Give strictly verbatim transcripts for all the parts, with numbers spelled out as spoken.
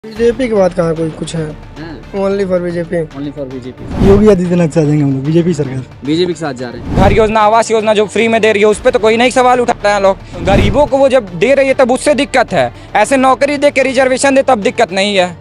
BJP के बाद कहाँ कोई कुछ है, only for BJP. Only for BJP. Yogi Adityanath से आ जाएंगे हम लोग, बीजेपी सरकार। बीजेपी के साथ जा रहे हैं। घर योजना, आवास योजना जो फ्री में दे रही है उस पर तो कोई नहीं सवाल उठाता है लोग। गरीबों को वो जब दे रही है तब उससे दिक्कत है, ऐसे नौकरी दे के रिजर्वेशन दे तब दिक्कत नहीं है।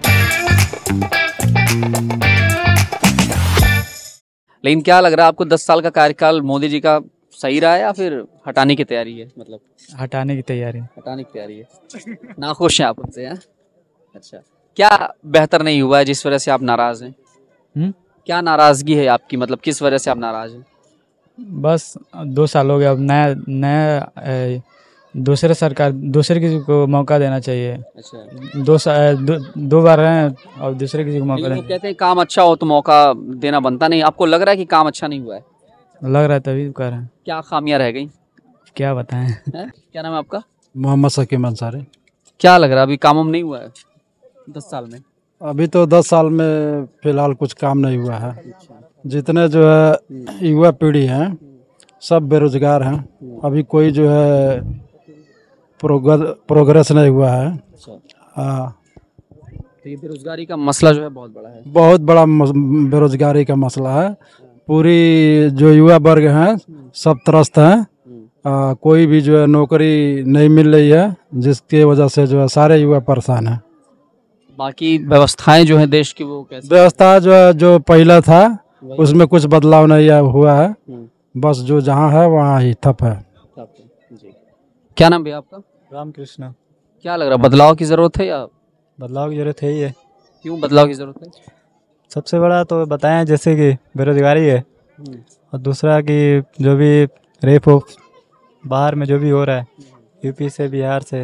लेकिन क्या लग रहा है आपको, दस साल का कार्यकाल मोदी जी का सही रहा है या फिर हटाने की तैयारी है? मतलब हटाने की तैयारी हटाने की तैयारी है। नाखुश हैं आप उनसे? हैं? अच्छा, क्या बेहतर नहीं हुआ है जिस वजह से आप नाराज हैं? हुँ? क्या नाराजगी है आपकी, मतलब किस वजह से आप नाराज हैं? बस दो साल हो गया, अब नया नया दूसरे सरकार दूसरे किसी को मौका देना चाहिए। अच्छा, दो सा, दो, दो बार हैं और दूसरे किसी को मौका लेकिन वो देना कहते हैं काम अच्छा हो तो मौका देना बनता नहीं। आपको लग रहा है कि काम अच्छा नहीं हुआ है? लग रहा है तभी तो कर रहे हैं। क्या खामियां रह गई? क्या बताएं। हैं? क्या नाम है आपका? मोहम्मद शकीम अंसारी। क्या लग रहा है अभी काम वाम नहीं हुआ है दस साल में? अभी तो दस साल में फिलहाल कुछ काम नहीं हुआ है। जितने जो है युवा पीढ़ी है सब बेरोजगार हैं। अभी कोई जो है प्रोग्रेस प्रोग्रेस नहीं हुआ है। हाँ, तो ये बेरोजगारी का मसला जो है बहुत बड़ा है। बहुत बड़ा मस- बेरोजगारी का मसला है। पूरी जो युवा वर्ग हैं सब त्रस्त हैं। आ, कोई भी जो है नौकरी नहीं मिल रही है, जिसकी वजह से जो है सारे युवा परेशान हैं। बाकी व्यवस्थाएं जो है देश की वो कैसे? व्यवस्था जो है जो पहला था उसमें कुछ बदलाव नहीं हुआ है। बस जो जहाँ है वहाँ ही ठप है। जी। क्या नाम भैया आपका? रामकृष्ण। क्या लग रहा है, बदलाव की जरूरत है या? बदलाव की जरूरत है ही है। क्यों बदलाव की जरूरत है? सबसे बड़ा तो बताएं जैसे कि बेरोजगारी है, और दूसरा कि जो भी रेप हो बाहर में जो भी हो रहा है, यूपी से बिहार से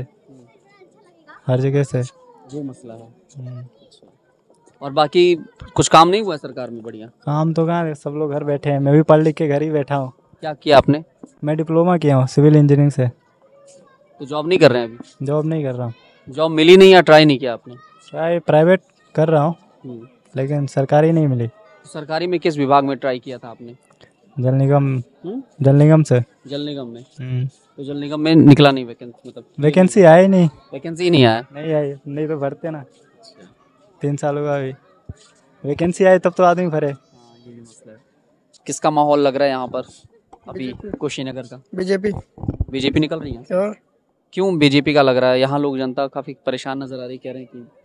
हर जगह से वो मसला है। और बाकी कुछ काम नहीं हुआ है सरकार में? बढ़िया काम तो कहाँ है, सब लोग घर बैठे हैं। मैं भी पढ़ लिख के घर ही बैठा हूँ। क्या किया आपने? मैं डिप्लोमा किया हूँ सिविल इंजीनियरिंग से। तो जॉब नहीं कर रहे हैं अभी? जॉब नहीं कर रहा हूँ। जॉब मिली नहीं या ट्राई नहीं किया आपने? ट्राई प्राइवेट कर रहा हूँ लेकिन सरकारी नहीं मिली। सरकारी में किस विभाग में ट्राई किया था आपने? जल निगम हुँ? जल निगम से। जल निगम में? हम्म। तो जल निगम में निकला नहीं वैकेंसी? मतलब वैकेंसी आई नहीं। वैकेंसी ही नहीं आया? नहीं आई, नहीं तो भरते ना। तीन साल हुआ अभी, वैकेंसी आई तब तो आदमी भरे। हाँ, ये भी मसला है। किसका माहौल लग रहा है यहाँ पर अभी कुशीनगर का? बीजेपी। बीजेपी निकल रही है? हाँ। क्यों बीजेपी का लग रहा है? यहाँ लोग जनता काफी परेशान नजर आ रही, कह रहे हैं कि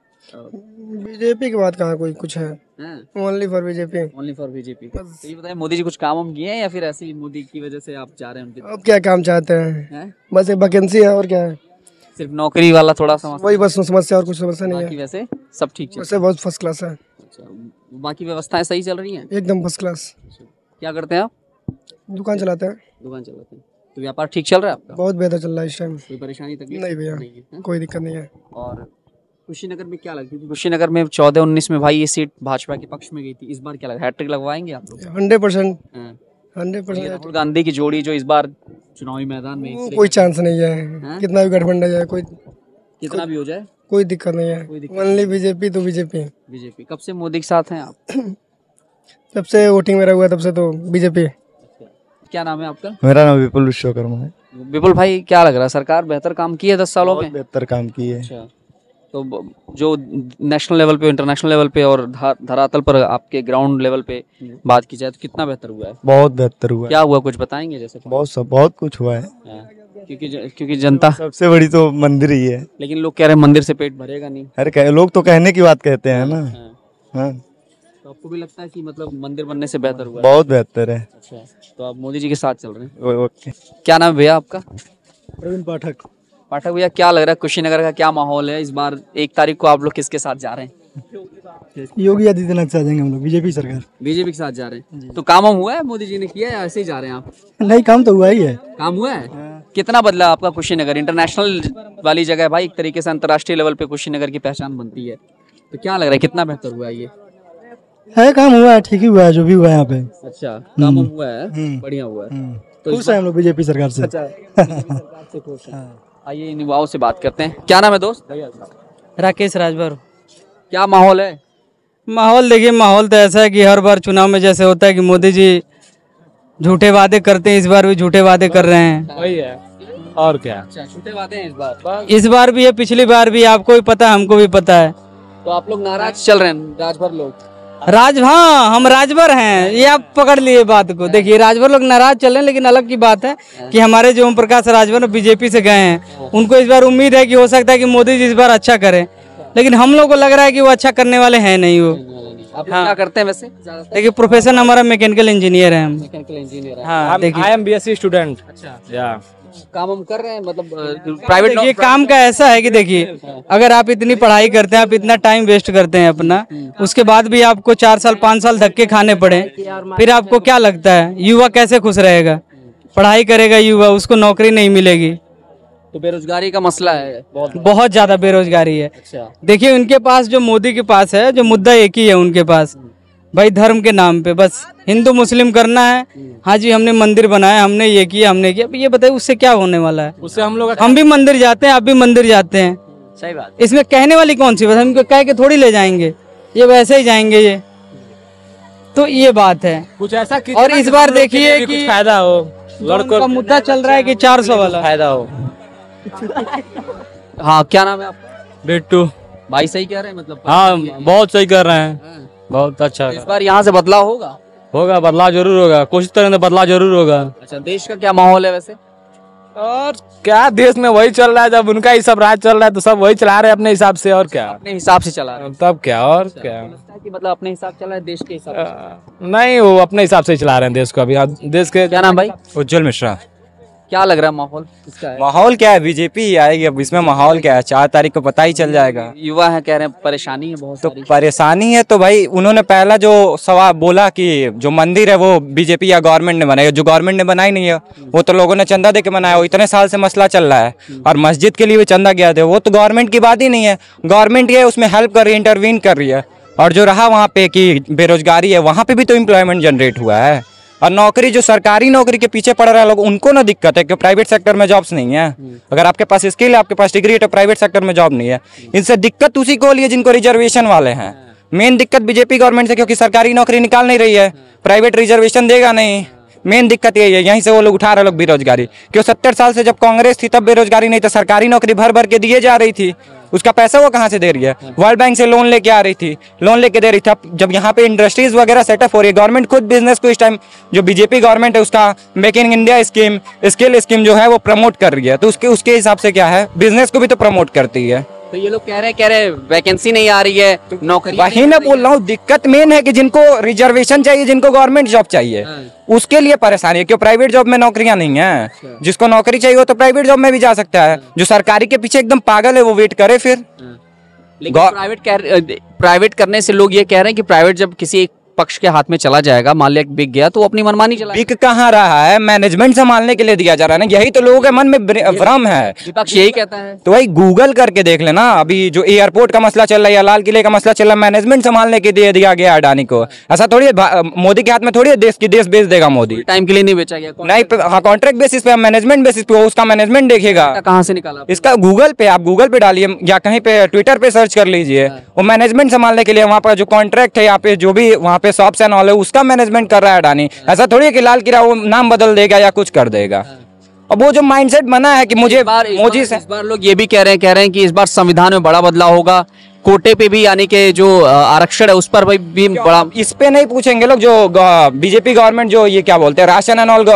बीजेपी के बाद कहाँ कोई कुछ है, only for BJP. Only for BJP. तो ये बताइए, मोदी जी कुछ काम हम किए हैं या फिर ऐसे ही मोदी की वजह से आप जा रहे हैं उनके? अब क्या काम चाहते हैं, हैं? बस एक वैकेंसी है और क्या है, सिर्फ नौकरी वाला थोड़ा समस्या? वही बस समस्या, और कुछ समस्या नहीं बाकी है। वैसे सब ठीक चल वैसे बहुत फर्स्ट क्लास है। अच्छा, बाकी व्यवस्थाएं सही चल रही हैं? एकदम फर्स्ट क्लास। क्या करते हैं आप? दुकान चलाते हैं। दुकान चलाते हैं। तो व्यापार ठीक चल रहा है आपका? बहुत बेहतर चल रहा है इस टाइम। कोई परेशानी तकलीफ नहीं भैया, नहीं है, हैं? कोई दिक्कत नहीं है। और कुशीनगर में क्या लगता है? कुशीनगर में चौदह उन्नीस में भाई ये सीट भाजपा के पक्ष में गई थी, इस बार क्या लगा, हैट्रिक लगवाएंगे आप लोग? हंड्रेड परसेंट हाँ। हंड्रेड ये परसेंट राहुल गांधी की जोड़ी जो इस बार चुनावी मैदान में वो कोई चांस नहीं है। हाँ? कितना भी गठबंधन जाए, कोई कितना भी हो जाए कोई दिक्कत नहीं कोई है। दिक्कत ओनली बीजेपी तो बीजेपी। बीजेपी। कब से मोदी के साथ हैं आप? जब से वोटिंग मेरा हुआ तब से तो बीजेपी। क्या नाम है आपका? मेरा नाम विपुल विश्वकर्मा है। विपुल भाई, क्या लग रहा है, सरकार बेहतर काम की है दस सालों बहुत में? बेहतर काम की है। अच्छा, तो ब- जो नेशनल लेवल पे, इंटरनेशनल लेवल पे और धा- धरातल पर आपके ग्राउंड लेवल पे बात की जाए तो कितना बेहतर हुआ है? बहुत बेहतर हुआ है। क्या हुआ, कुछ बताएंगे जैसे? बहुत सब बहुत कुछ हुआ है। हाँ, क्योंकि ज- क्योंकि जनता, सबसे बड़ी तो मंदिर ही है। लेकिन लोग कह रहे हैं मंदिर से पेट भरेगा नहीं। अरे कह- लोग तो कहने की बात कहते हैं ना। हाँ। हाँ, तो आपको भी लगता है कि मतलब मंदिर बनने से बेहतर हुआ है? बहुत बेहतर है। अच्छा, तो आप मोदी जी के साथ चल रहे हैं? ओ- ओके। क्या नाम है भैया आपका? प्रवीण पाठक। पाठक भैया, क्या लग रहा है कुशीनगर का क्या माहौल है इस बार? एक तारीख को आप लोग किसके साथ जा रहे हैं? योगी आदित्यनाथ से आ जाएंगे हम लोग, बीजेपी सरकार। बीजेपी के साथ जा रहे हैं। तो काम वाम हुआ है मोदी जी ने किया या ऐसे ही जा रहे हैं आप? नहीं, काम तो हुआ ही है। काम हुआ है? कितना बदला आपका कुशीनगर? इंटरनेशनल वाली जगह है भाई, एक तरीके से अंतर्राष्ट्रीय लेवल पे कुशीनगर की पहचान बनती है। तो क्या लग रहा है, कितना बेहतर हुआ है ये? है, काम हुआ है, ठीक ही हुआ है जो भी हुआ है यहाँ पे। अच्छा, काम वाम हुआ है, बढ़िया हुआ है। तो खुश है हम लोग बीजेपी सरकार से। अच्छा, आइए इन युवाओं से बात करते हैं। क्या नाम है दोस्त? राकेश राजभर। क्या माहौल है? माहौल देखिए, माहौल तो ऐसा है कि हर बार चुनाव में जैसे होता है कि मोदी जी झूठे वादे करते हैं, इस बार भी झूठे वादे कर रहे हैं। वही है। और क्या। अच्छा, छूटे वादे हैं इस बार। इस बार भी है, पिछली बार भी, आपको भी पता है, हमको भी पता है। तो आप लोग नाराज चल रहे हैं, राजभर लोग। राज हाँ हम राजभर हैं, ये आप पकड़ लिए बात को। देखिए राजभर लोग नाराज चल रहे हैं, लेकिन अलग की बात है कि हमारे जो ओम प्रकाश राजभर बीजेपी से गए हैं, उनको इस बार उम्मीद है कि हो सकता है कि मोदी जी इस बार अच्छा करें, लेकिन हम लोग को लग रहा है कि वो अच्छा करने वाले हैं नहीं। वो आप लोग क्या करते हैं वैसे? देखिए प्रोफेशन हमारा मैकेनिकल इंजीनियर है हम। मैकेनिकल इंजीनियर है। हाँ देखिए I am B S C student. अच्छा, या काम हम कर रहे हैं, मतलब प्राइवेट। देखिए काम का ऐसा है कि देखिए अगर आप इतनी पढ़ाई करते हैं, आप इतना टाइम वेस्ट करते हैं अपना, उसके बाद भी आपको चार साल पाँच साल धक्के खाने पड़े, फिर आपको क्या लगता है युवा कैसे खुश रहेगा? पढ़ाई करेगा युवा, उसको नौकरी नहीं मिलेगी। तो बेरोजगारी का मसला है बहुत। बहुत ज्यादा बेरोजगारी है। अच्छा, देखिए उनके पास जो मोदी के पास है, जो मुद्दा एक ही है उनके पास, भाई धर्म के नाम पे बस हिंदू मुस्लिम करना है। हाँ जी हमने मंदिर बनाया, हमने ये किया, हमने किया। ये बताइए उससे क्या होने वाला है? उससे हम लोग हम भी मंदिर जाते हैं, आप भी मंदिर जाते हैं, सही बात। इसमें कहने वाली कौन सी बात? हम इनको कह के थोड़ी ले जाएंगे, ये वैसे ही जाएंगे ये। तो ये बात है। कुछ ऐसा और इस बार देखिए कि कुछ फायदा हो, लड़कों का मुद्दा चल रहा है कि चार सौ वाला फायदा हो। हाँ, क्या नाम है आपका? बिट्टू। भाई सही कह रहे हैं, मतलब हाँ बहुत सही कर रहे हैं, हाँ। बहुत अच्छा इस बार यहाँ से बदलाव होगा। होगा, बदलाव जरूर होगा, कोशिश करेंगे बदलाव जरूर होगा। अच्छा, देश का क्या माहौल है वैसे? और क्या देश में वही चल रहा है, जब उनका ही सब राज चल रहा है तो सब वही चला रहे हैं अपने हिसाब से, और क्या। अपने हिसाब से चला रहे हैं। तब क्या, और क्या। लगता है कि मतलब अपने हिसाब चला है, देश के हिसाब से? अ, नहीं, वो अपने हिसाब से ही चला रहे हैं देश को अभी। देश के क्या नाम भाई? उज्जवल मिश्रा। क्या लग रहा है माहौल किसका है? माहौल क्या है, बीजेपी ही आएगी। अब इसमें माहौल क्या है, चार तारीख को पता ही चल जाएगा। युवा है, कह रहे हैं परेशानी है बहुत तो सारी। परेशानी है तो भाई उन्होंने पहला जो सवाल बोला कि जो मंदिर है वो बीजेपी या गवर्नमेंट ने बनाया, जो गवर्नमेंट ने बनाई नहीं है वो तो लोगों ने चंदा दे के बनाया। वो इतने साल से मसला चल रहा है, और मस्जिद के लिए भी चंदा गया था, वो तो गवर्नमेंट की बात ही नहीं है। गवर्नमेंट ये उसमें हेल्प कर रही है, इंटरवीन कर रही है। और जो रहा वहाँ पे कि बेरोजगारी है, वहाँ पे भी तो एम्प्लॉयमेंट जनरेट हुआ है। और नौकरी, जो सरकारी नौकरी के पीछे पड़ रहे हैं लोग, उनको ना दिक्कत है कि प्राइवेट सेक्टर में जॉब्स नहीं है। अगर आपके पास स्किल है, आपके पास डिग्री है, तो प्राइवेट सेक्टर में जॉब नहीं है। इनसे दिक्कत उसी को लिए जिनको रिजर्वेशन वाले हैं। मेन दिक्कत बीजेपी गवर्नमेंट से, क्योंकि सरकारी नौकरी निकाल नहीं रही है, प्राइवेट रिजर्वेशन देगा नहीं। मेन दिक्कत यही है, यहीं से वो लोग उठा रहे लोग बेरोजगारी। क्यों सत्तर साल से जब कांग्रेस थी तब बेरोजगारी नहीं था, सरकारी नौकरी भर भर के दिए जा रही थी। उसका पैसा वो कहाँ से दे रही है? वर्ल्ड बैंक से लोन लेके आ रही थी, लोन लेके दे रही थी। अब जब यहाँ पे इंडस्ट्रीज वगैरह सेटअप हो रही है, गवर्नमेंट खुद बिजनेस को इस टाइम, जो बीजेपी गवर्नमेंट है उसका make in India scheme, skill scheme जो है वो प्रमोट कर रही है। तो उसके उसके हिसाब से क्या है, बिजनेस को भी तो प्रमोट करती है। तो ये लोग कह रहे हैं कह रहे वैकेंसी नहीं आ रही है, नौकरी वही मैं बोल रहा हूँ, दिक्कत मेन है कि जिनको रिजर्वेशन चाहिए, जिनको गवर्नमेंट जॉब चाहिए, उसके लिए परेशानी है। क्यों प्राइवेट जॉब में नौकरियां नहीं है। जिसको नौकरी चाहिए वो तो प्राइवेट जॉब में भी जा सकता है। जो सरकारी के पीछे एकदम पागल है वो वेट करे फिर। लेकिन प्राइवेट कह प्राइवेट करने से लोग ये कह रहे हैं कि प्राइवेट जब किसी एक पक्ष के हाथ में चला जाएगा, मान लिया बिक गया, तो वो अपनी मनमानी चला। बिक कहाँ रहा है, मैनेजमेंट संभालने के लिए दिया जा रहा है ना। यही तो लोगों के मन में भ्रम है। विपक्ष यही कहता है। तो भाई गूगल करके देख लेना, अभी जो एयरपोर्ट का मसला चल रहा है या लाल किले का मसला चल रहा है, मैनेजमेंट संभालने के लिए दिया गया अडानी को। ऐसा थोड़ी है, मोदी के हाथ में थोड़ी है देश की, देश बेच देगा मोदी। टाइम के लिए नहीं बेचा गया, नहीं, हाँ कॉन्ट्रैक्ट बेसिस पे, मैनेजमेंट बेसिस पे, उसका मैनेजमेंट देखेगा। कहाँ से निकाला? इसका गूगल पे, आप गूगल पे डालिए या कहीं पे ट्विटर पे सर्च कर लीजिए, वो मैनेजमेंट संभालने के लिए वहाँ पर जो कॉन्ट्रैक्ट है, यहाँ पे जो भी वहाँ पे शॉप्स एंड ऑल है, उसका मैनेजमेंट कर रहा है अडानी। ऐसा थोड़ी है कि लाल किला वो नाम बदल देगा या कुछ कर देगा। अब वो जो माइंडसेट बना है कि मुझे मोदी से, इस बार लोग ये भी कह रहे हैं कह रहे हैं कि इस बार संविधान में बड़ा बदलाव होगा, कोटे पे भी, यानी कि जो आरक्षण है उस पर भी बड़ा। इस पे नहीं पूछेंगे लोग। जो बीजेपी गवर्नमेंट जो ये क्या बोलते हैं, राशन एंड ऑल,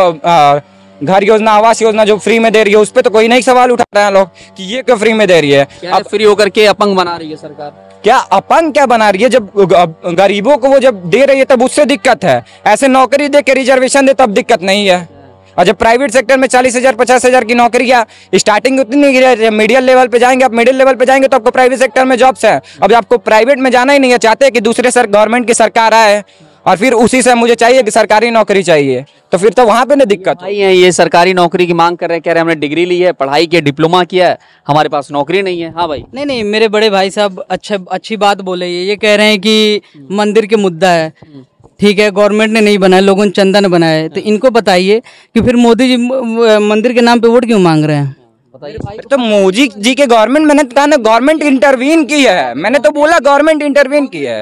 घर योजना, आवास योजना जो फ्री में दे रही है, उस पे तो कोई नहीं सवाल उठा रहे हैं लोग कि ये क्यों फ्री में दे रही है। अब फ्री होकर के अपंग बना रही है सरकार। क्या अपंग क्या बना रही है? जब गरीबों को वो जब दे रही है तब उससे दिक्कत है। ऐसे नौकरी दे के रिजर्वेशन दे तब दिक्कत नहीं है। और जब प्राइवेट सेक्टर में चालीस हजार पचास हजार की नौकरी, या स्टार्टिंग उतनी नहीं, मिडिल लेवल पे जाएंगे, आप मिडिल लेवल पे जाएंगे तो आपको प्राइवेट सेक्टर में जॉब्स है। अब आपको प्राइवेट में जाना ही नहीं है, चाहते हैं कि दूसरे सर गवर्नमेंट की सरकार आए और फिर उसी से मुझे चाहिए कि सरकारी नौकरी चाहिए, तो फिर तो वहां पे ना दिक्कत भाई है। ये सरकारी नौकरी की मांग कर रहे हैं, कह रहे हैं हमने डिग्री ली है, पढ़ाई की, डिप्लोमा किया है, हमारे पास नौकरी नहीं है। हाँ भाई। नहीं नहीं, मेरे बड़े भाई साहब अच्छा अच्छी बात बोले। ये ये कह रहे हैं कि मंदिर के मुद्दा है, ठीक है, गवर्नमेंट ने नहीं बनाया, लोगों ने चंदा ने बनाया है। तो इनको बताइए कि फिर मोदी जी मंदिर के नाम पे वोट क्यों मांग रहे हैं? तो मोदी जी के गवर्नमेंट, मैंने कहा ना गवर्नमेंट इंटरवीन की है, मैंने तो बोला गवर्नमेंट इंटरवीन की है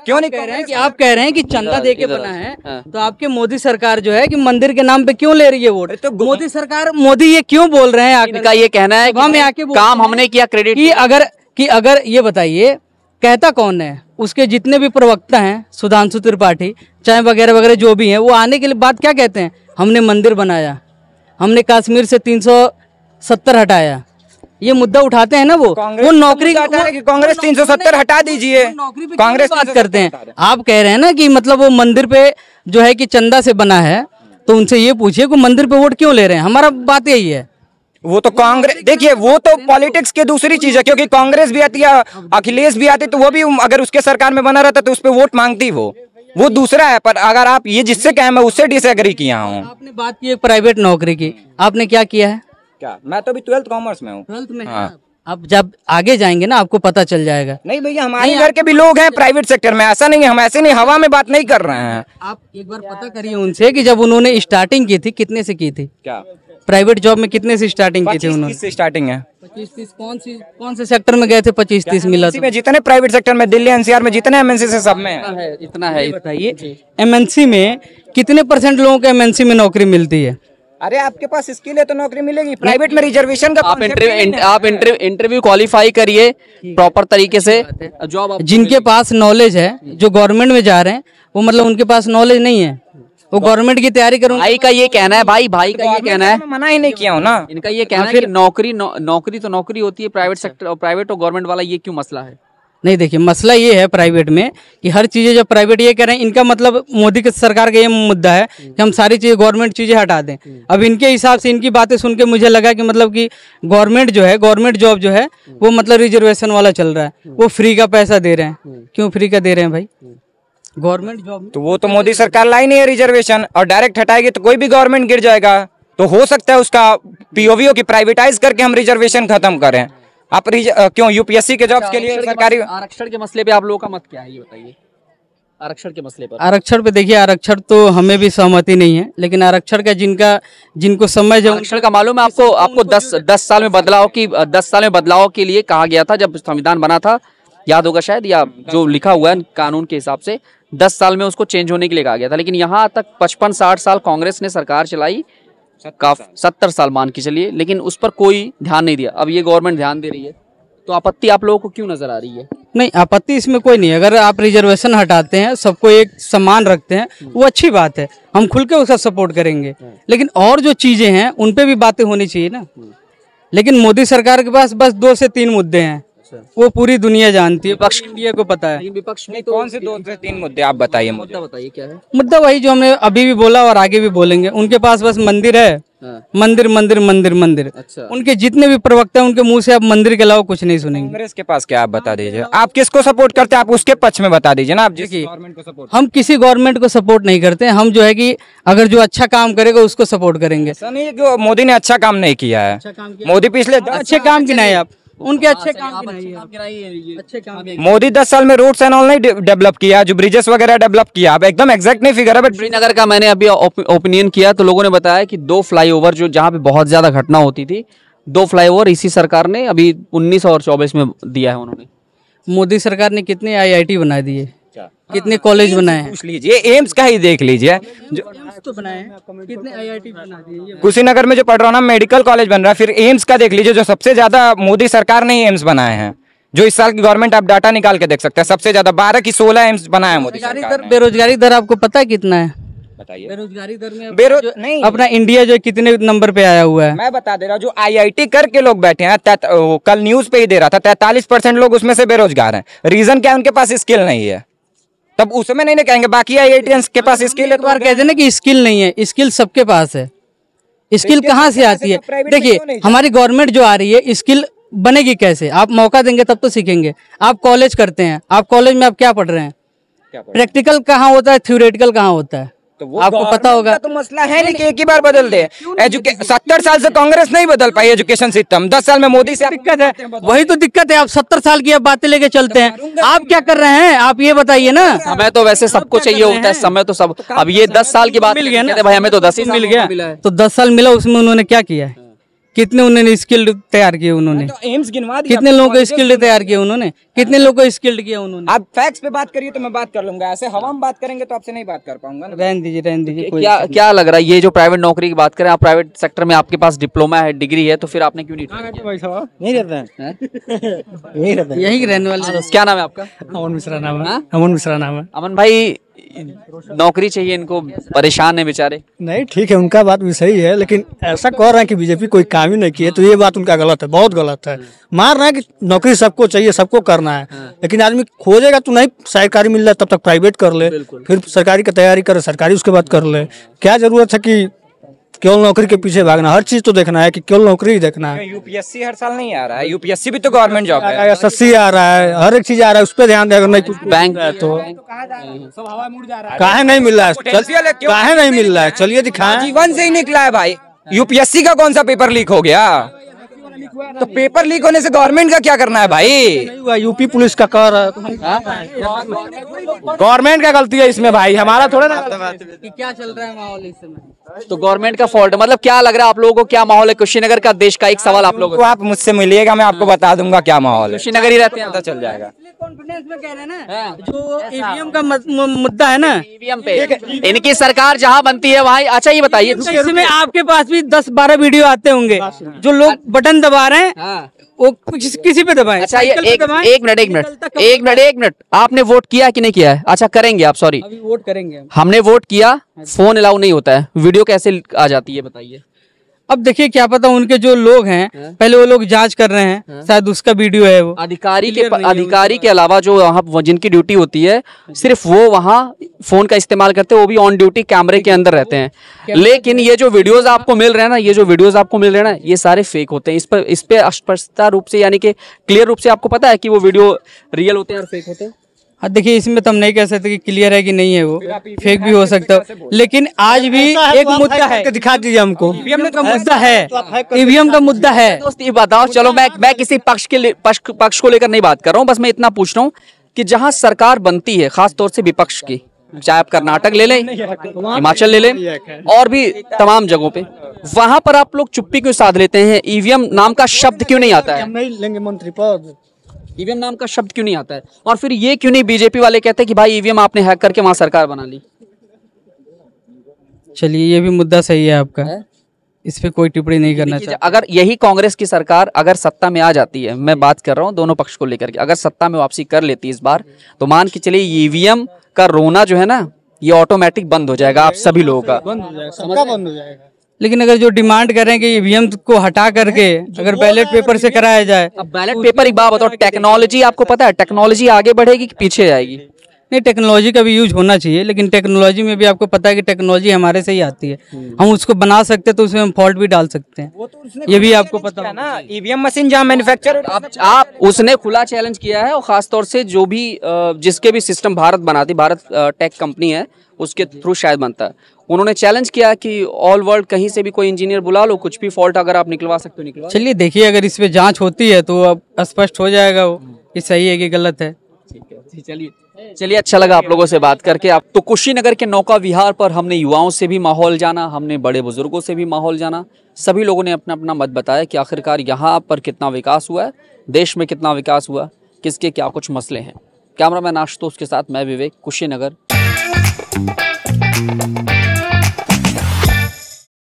क्यों नहीं कह रहे हैं कि कांग्रेस- आप कह रहे हैं कि चंदा दे के इधर- बना है, हाँ। तो आपके मोदी सरकार जो है कि मंदिर के नाम पे क्यों ले रही है वोट? तो मोदी सरकार, मोदी ये क्यों बोल रहे हैं आकर इनका ये कहना है सभा में कि आके बोलते काम हैं हमने किया, क्रेडिट कि अगर कि अगर ये बताइए कहता कौन है? उसके जितने भी प्रवक्ता हैं, सुधांशु त्रिपाठी चाहे वगैरह वगैरह जो भी हैं, वो आने के लिए बाद क्या कहते हैं? हमने मंदिर बनाया, हमने कश्मीर से तीन सौ सत्तर हटाया। ये मुद्दा उठाते हैं ना वो वो नौकरी का मुद्दा हटा रहे कि कांग्रेस तीन सौ सत्तर हटा दीजिए। कांग्रेस कांग्रेस बात करते हैं। आप कह रहे हैं ना कि मतलब वो मंदिर पे जो है कि चंदा से बना है, तो उनसे ये पूछिए कि मंदिर पे वोट क्यों ले रहे हैं? हमारा बात यही है। वो तो कांग्रेस, देखिए वो तो पॉलिटिक्स की दूसरी चीज है, क्योंकि कांग्रेस भी आती है, अखिलेश भी आते, तो वो भी अगर उसके सरकार में बना रहता तो उस पर वोट मांगती वो वो दूसरा है। पर अगर आप ये जिससे कहे मैं उससे डिसएग्री किया हूँ। आपने बात की एक प्राइवेट नौकरी की, आपने क्या किया है? क्या? मैं तो अभी ट्वेल्थ कॉमर्स में हूँ। ट्वेल्थ में हाँ। अब जब आगे जाएंगे ना आपको पता चल जाएगा। नहीं भैया, हमारे घर के भी लोग हैं प्राइवेट सेक्टर में, ऐसा नहीं है, हम ऐसे नहीं हवा में बात नहीं कर रहे हैं। आप एक बार पता करिए उनसे कि जब उन्होंने स्टार्टिंग की थी कितने से की थी? क्या प्राइवेट जॉब में कितने से स्टार्टिंग की थी पच्चीस उन्होंने? तीस से स्टार्टिंग है। पच्चीस तीस कौन सी कौन से सेक्टर में गए थे? पच्चीस तीस मिला इसी तो में जितने प्राइवेट सेक्टर में, दिल्ली एनसीआर में जितने एमएनसी से सब में है। है, इतना है। बताइए एमएनसी में कितने परसेंट लोगों को एमएनसी में नौकरी मिलती है? अरे आपके पास स्किल है तो नौकरी मिलेगी। प्राइवेट में रिजर्वेशन का आप concept इंटरव्यू ही नहीं है। आप इंटरव्यू इंटरव्यू क्वालिफाई करिए प्रॉपर तरीके से, जॉब आप जिनके पास नॉलेज है, जो गवर्नमेंट में जा रहे हैं, वो मतलब उनके पास नॉलेज नहीं है, वो गवर्नमेंट की तैयारी करूँ। भाई का ये कहना है, भाई भाई का ये कहना है, मैं मना ही नहीं किया हूँ ना। इनका ये कहना है कि नौकरी नौ, नौकरी तो नौकरी होती है, प्राइवेट सेक्टर और प्राइवेट और गवर्नमेंट वाला ये क्यों मसला है? नहीं देखिए, मसला ये है प्राइवेट में कि हर चीज़ें जब प्राइवेट ये कह रहे हैं, इनका मतलब मोदी की सरकार का ये मुद्दा है कि हम सारी चीज़ें गवर्नमेंट चीज़ें हटा दें। अब इनके हिसाब से इनकी बातें सुन के मुझे लगा कि मतलब कि गवर्नमेंट जो है, गवर्नमेंट जॉब जो है वो मतलब रिजर्वेशन वाला चल रहा है, वो फ्री का पैसा दे रहे हैं। क्यों फ्री का दे रहे हैं भाई? गवर्नमेंट जॉब तो वो तो मोदी सरकार लाई नहीं है रिजर्वेशन, और डायरेक्ट हटाएगी तो कोई भी गवर्नमेंट गिर जाएगा। तो हो सकता है उसका पीओवीओ की प्राइवेटाइज करके हम रिजर्वेशन खत्म करें। आप रिज- अ, क्यों यूपीएससी के जॉब्स के लिए सरकारी आरक्षण के मसले पे आप लोगों का मत क्या है, ये बताइए। आरक्षण के मसले पर आरक्षण पे देखिए, आरक्षण तो हमें भी सहमति नहीं है, लेकिन आरक्षण का जिनका जिनको समझ है आरक्षण का मालूम है आपको? आपको दस दस साल में बदलाव की दस साल में बदलाव के लिए कहा गया था जब संविधान बना था, याद होगा शायद, या जो लिखा हुआ है कानून के हिसाब से दस साल में उसको चेंज होने के लिए कहा गया था। लेकिन यहाँ तक पचपन साठ साल कांग्रेस ने सरकार चलाई, काफी सत्तर साल मान के चलिए, लेकिन उस पर कोई ध्यान नहीं दिया। अब ये गवर्नमेंट ध्यान दे रही है, तो आपत्ति आप लोगों को क्यों नजर आ रही है? नहीं, आपत्ति इसमें कोई नहीं है। अगर आप रिजर्वेशन हटाते हैं, सबको एक समान रखते हैं, वो अच्छी बात है, हम खुल के उसका सपोर्ट करेंगे। लेकिन और जो चीजें हैं उन पे भी बातें होनी चाहिए ना। लेकिन मोदी सरकार के पास बस दो से तीन मुद्दे हैं, वो पूरी दुनिया जानती है, विपक्ष इंडिया को पता है। विपक्ष में कौन से दो से तीन मुद्दे आप बताइए मुझे। मुद्दा बताइए क्या है? मुद्दा वही जो हमने अभी भी बोला और आगे भी बोलेंगे। उनके पास बस मंदिर है, हाँ। मंदिर मंदिर मंदिर मंदिर। अच्छा। उनके जितने भी प्रवक्ता हैं उनके मुंह से आप मंदिर के अलावा कुछ नहीं सुनेंगे। कांग्रेस के पास क्या आप बता दीजिए, आप किसको सपोर्ट करते हैं, आप उसके पक्ष में बता दीजिए ना। आप जिस गवर्नमेंट को सपोर्ट, हम किसी गवर्नमेंट को सपोर्ट नहीं करते हैं, हम जो है कि अगर जो अच्छा काम करेगा उसको सपोर्ट करेंगे। ऐसा नहीं है कि मोदी ने अच्छा काम नहीं किया है। मोदी पिछले दस अच्छे काम गिनाए आप, उनके अच्छे काम आप गिनाइए। अच्छे काम गिनाइए, अच्छे काम मोदी दस साल में रोड्स एंड ऑल नहीं डेवलप किया, जो ब्रिजेस वगैरह डेवलप किया। अब एकदम एग्जैक्ट नहीं फिगर है, बट श्रीनगर का मैंने अभी ओपिनियन किया तो लोगों ने बताया कि दो फ्लाईओवर जो जहाँ पे बहुत ज्यादा घटना होती थी, दो फ्लाईओवर इसी सरकार ने अभी उन्नीस और चौबीस में दिया है उन्होंने। मोदी सरकार ने कितने आईआईटी बना दिए, कितने कॉलेज बनाए हैं। पूछ लीजिए, एम्स का ही देख लीजिए, जो तो बनाए कितने आईआईटी बना दिए। कुशीनगर में जो पढ़ रहा हूँ ना मेडिकल कॉलेज बन रहा है। फिर एम्स का देख लीजिए, जो सबसे ज्यादा मोदी सरकार ने ही एम्स बनाए हैं। जो इस साल की गवर्नमेंट, आप डाटा निकाल के देख सकते हैं, सबसे ज्यादा बारह की सोलह एम्स बनाए हैं मोदी बेरोजगारी सरकार दर ने। बेरोजगारी दर आपको पता है कितना है? बताइए। बेरोजगारी दर में बेरो जो- नहीं, अपना इंडिया जो कितने नंबर पे आया हुआ है। मैं बता दे रहा हूँ, जो आईआईटी करके लोग बैठे हैं, तैत- वो कल न्यूज पे ही दे रहा था, तैतालीस परसेंट लोग उसमें से बेरोजगार हैं। रीजन क्या है? उनके पास स्किल नहीं है। तब उसमें नहीं ना कहेंगे, बाकी आईआईटीएंस के पास स्किल है एक बार कहते हैं ना कि स्किल नहीं है, स्किल सबके पास है। स्किल कहाँ से आती है? देखिए, हमारी गवर्नमेंट जो आ रही है, स्किल बनेगी कैसे? आप मौका देंगे तब तो सीखेंगे। आप कॉलेज करते हैं, आप कॉलेज में आप क्या पढ़ रहे हैं? प्रैक्टिकल कहाँ होता है, थ्योरेटिकल कहाँ होता है? तो वो आपको पता होगा। तो मसला है नहीं कि एक ही बार बदल दे। एजुकेशन सत्तर साल से कांग्रेस नहीं बदल पाई एजुकेशन सिस्टम, दस साल में मोदी से आप- दिक्कत है, वही तो दिक्कत है। आप सत्तर साल की आप बातें लेके चलते हैं, आप क्या कर रहे हैं? आप ये बताइए ना। समय तो वैसे सबको चाहिए होता है, समय तो सब। अब ये दस साल की बात मिल गया ना, कहते हैं, भाई हमें तो दस ही मिल साल गया। मिला है। तो दस साल मिला, उसमें उन्होंने क्या किया है? कितने उन्होंने स्किल्ड तैयार किए उन्होंने, तो एम्स गिनवा दिया, कितने लोगों को स्किल्ड तैयार किया उन्होंने, कितने लोगों को स्किल्ड किया उन्होंने। आप फैक्ट्स पे बात करिए तो मैं बात कर लूंगा, ऐसे हवा में बात करेंगे तो आपसे नहीं बात कर पाऊंगा ना। रहने दीजिए रहने दीजिए। कोई क्या क्या लग रहा है ये जो प्राइवेट नौकरी की बात करें, आप प्राइवेट सेक्टर में आपके पास डिप्लोमा है, डिग्री है, तो फिर आपने क्यों नहीं try किया? नहीं रहता है, यही रहता है। यहीं के रहने वाले। क्या नाम है आपका? अमन मिश्रा नाम है। हाँ? अमन मिश्रा नाम है। अमन भाई, नौकरी चाहिए इनको, परेशान है बेचारे। नहीं ठीक है, उनका बात भी सही है, लेकिन ऐसा कह रहे हैं कि बीजेपी कोई काम ही नहीं किए, तो ये बात उनका गलत है, बहुत गलत है। मान रहे हैं कि नौकरी सबको चाहिए, सबको करना है, लेकिन आदमी खोजेगा तो नहीं सरकारी मिल रहा है तब तक प्राइवेट कर ले, फिर सरकारी की तैयारी करे, सरकारी उसके बाद कर ले। क्या जरूरत है कि केवल नौकरी के पीछे भागना, हर चीज तो देखना है कि केवल नौकरी ही देखना है। यूपीएससी हर साल नहीं आ रहा है, यूपीएससी भी तो गवर्नमेंट जॉब है, एस एस सी आ रहा है, हर एक चीज आ रहा है, उस पर ध्यान देगा। नहीं कुछ बैंक तो काहे नहीं मिल रहा है, चल- काहे नहीं मिल रहा है, चलिए दिखाएं। जीवन से ही निकला है भाई। यूपीएससी का कौन सा पेपर लीक हो गया? तो पेपर लीक होने से गवर्नमेंट का क्या करना है भाई? नहीं हुआ, यूपी पुलिस का कर गवर्नमेंट का गलती है इसमें भाई, हमारा थोड़ा ना। कि क्या चल रहा है माहौल इस समय। तो गवर्नमेंट का फॉल्ट है, मतलब क्या लग रहा है आप लोगों को, क्या माहौल है कुशीनगर का? देश का एक सवाल आप लोगों तो आप मुझसे मिलिएगा, मैं आपको बता दूंगा क्या माहौल है। कुशीनगर ही रहते हैं, पता चल जाएगा। कॉन्फिडेंस में कह रहे हैं ना, जो ईवीएम का मत- मु- मुद्दा है ना, ईवीएम पे इनकी सरकार जहां बनती है वहां। अच्छा ये बताइए, इसमें आपके पास भी दस बारह वीडियो आते होंगे, जो लोग बटन दबा रहे हैं हाँ। वो किसी, किसी पे दबाएं। अच्छा ये साइकिल पे एक दबाएं, एक मिनट एक मिनट निकलता कब एक मिनट एक मिनट आपने वोट किया कि नहीं किया है? अच्छा करेंगे आप, सॉरी अभी वोट करेंगे हम। हमने वोट किया, फोन अलाउ नहीं होता है, वीडियो कैसे आ जाती है बताइए? अब देखिए क्या पता उनके जो लोग हैं पहले वो लोग जांच कर रहे हैं, शायद उसका वीडियो है वो। अधिकारी के Clear नहीं है अधिकारी के अलावा जो वहाँ वो जिनकी ड्यूटी होती है, सिर्फ वो वहाँ फोन का इस्तेमाल करते हैं, वो भी ऑन ड्यूटी कैमरे के अंदर रहते हैं। लेकिन ये जो वीडियोस आपको मिल रहे हैं ना, ये जो वीडियोस आपको मिल रहे हैं ना, ये सारे फेक होते हैं। इस पर इस पे स्पष्टता रूप से यानी कि क्लियर रूप से आपको पता है कि वो वीडियो रियल होते हैं और फेक होते हैं। हाँ देखिए इसमें तो हम नहीं कह सकते कि क्लियर है कि नहीं है, वो फेक भी हो सकता है, लेकिन आज भी एक मुद्दा है। दिखा दीजिए हमको, ईवीएम का मुद्दा है, ईवीएम का मुद्दा है। दोस्त ये बताओ, चलो मैं मैं किसी पक्ष के लिए- पक्ष पक्ष को लेकर नहीं बात कर रहा हूँ, बस मैं इतना पूछ रहा हूँ कि जहाँ सरकार बनती है, खास तौर से विपक्ष की, चाहे आप कर्नाटक ले लें, हिमाचल ले लें, और भी तमाम जगहों पे, वहां पर आप लोग चुप्पी क्यों साध लेते हैं? ईवीएम नाम का शब्द क्यों नहीं आता है? हम नहीं लेंगे मंत्री पद। ईवीएम नाम का शब्द क्यों नहीं आता है? और फिर ये क्यों नहीं बीजेपी वाले कहते हैं कि भाई ईवीएम आपने हैक करके वहां सरकार बना ली? चलिए ये भी मुद्दा सही है आपका, इस पे कोई टिप्पणी नहीं करना देखिए, चाहता। अगर यही कांग्रेस की सरकार अगर सत्ता में आ जाती है, मैं बात कर रहा हूँ दोनों पक्ष को लेकर के, अगर सत्ता में वापसी कर लेती है इस बार, तो मान के चलिए ईवीएम का रोना जो है ना, ये ऑटोमेटिक बंद हो जाएगा आप सभी लोगों का। बंद हो जाएगा, सबका बंद हो जाएगा। लेकिन अगर जो डिमांड करें कि ईवीएम को हटा करके अगर बैलेट पेपर से कराया जाए, अब बैलेट पेपर एक बात बताओ, टेक्नोलॉजी आपको पता है टेक्नोलॉजी आगे बढ़ेगी कि पीछे जाएगी? नहीं टेक्नोलॉजी का भी यूज होना चाहिए, लेकिन टेक्नोलॉजी में भी आपको पता है कि टेक्नोलॉजी हमारे से ही आती है, हम उसको बना सकते हैं तो उसमें हम फॉल्ट भी डाल सकते हैं, ये भी आपको पता है है ना। ईवीएम मशीन जहाँ मैन्युफैक्चर आप आप उसने खुला चैलेंज किया है, और खास तौर से जो भी अ, जिसके भी सिस्टम भारत बनाती, भारत अ, टेक कंपनी है, उसके थ्रू शायद बनता है, उन्होंने चैलेंज किया कि ऑल वर्ल्ड कहीं से भी कोई इंजीनियर बुला लो, कुछ भी फॉल्ट अगर आप निकलवा सकते हो निकलवा। चलिए देखिए अगर इस पे जांच होती है तो अब स्पष्ट हो जाएगा वो कि सही है कि गलत है। ठीक है, चलिए चलिए अच्छा लगा आप लोगों से बात करके। आप तो कुशीनगर के नौका विहार पर हमने युवाओं से भी माहौल जाना, हमने बड़े बुजुर्गों से भी माहौल जाना, सभी लोगों ने अपना अपना मत बताया कि आखिरकार यहाँ पर कितना विकास हुआ है, देश में कितना विकास हुआ, किसके क्या कुछ मसले हैं। कैमरामैन आशुतोष के साथ मैं विवेक, कुशीनगर।